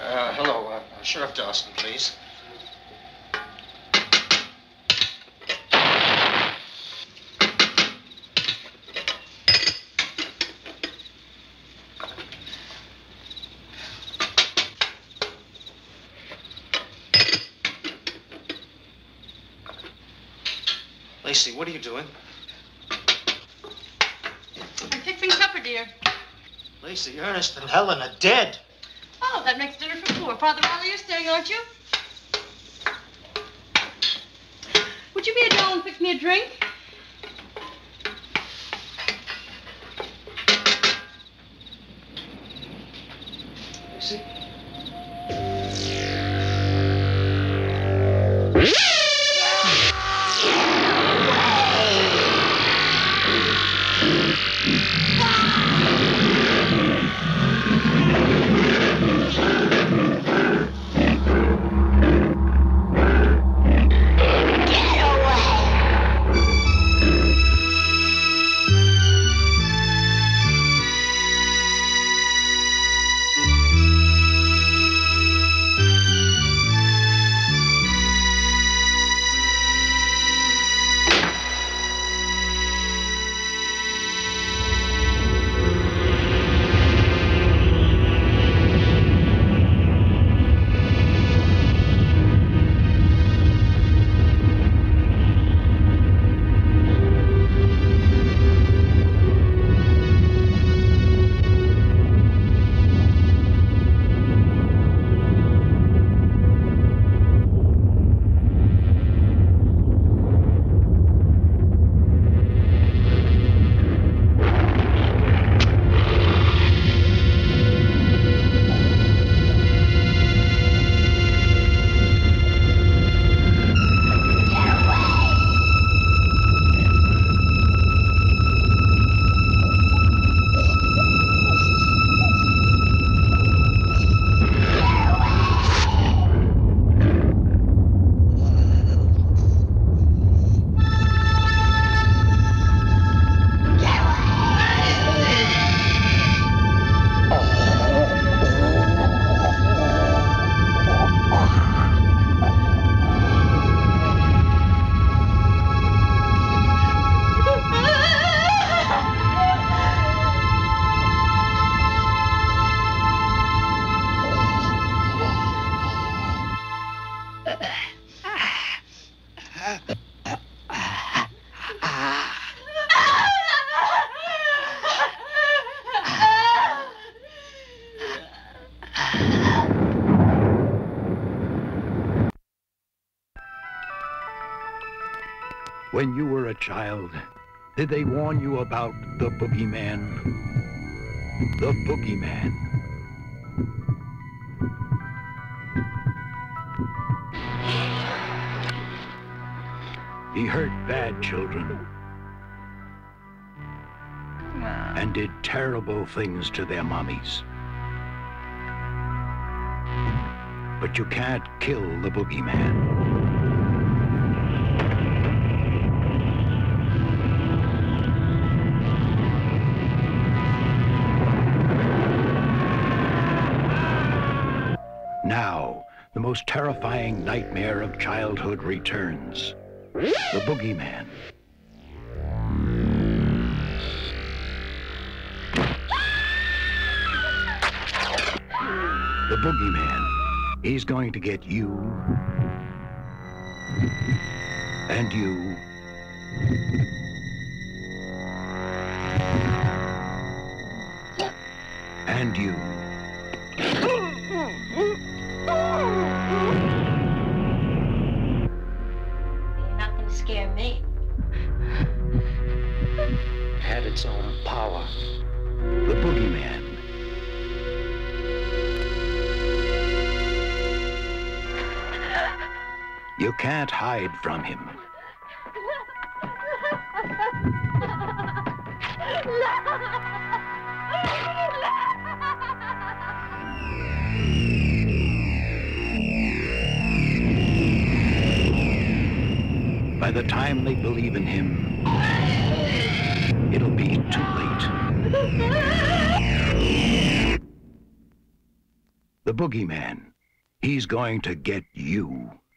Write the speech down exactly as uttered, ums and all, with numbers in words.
Uh, hello, uh, Sheriff Dawson, please. Lacey, what are you doing? I'm fixing supper, dear. Lacey, Ernest and Helen are dead. Oh, that makes dinner for four. Father Riley, you're staying, aren't you? Would you be a doll and fix me a drink? Lacey? When you were a child, did they warn you about the boogeyman? The boogeyman. He hurt bad children and did terrible things to their mommies. But you can't kill the boogeyman. Now, the most terrifying nightmare of childhood returns. The boogeyman. The boogeyman. He's going to get you. And you. And you. Scare me. Had its own power. The boogeyman. You can't hide from him. By the time they believe in him, it'll be too late. The boogeyman. He's going to get you.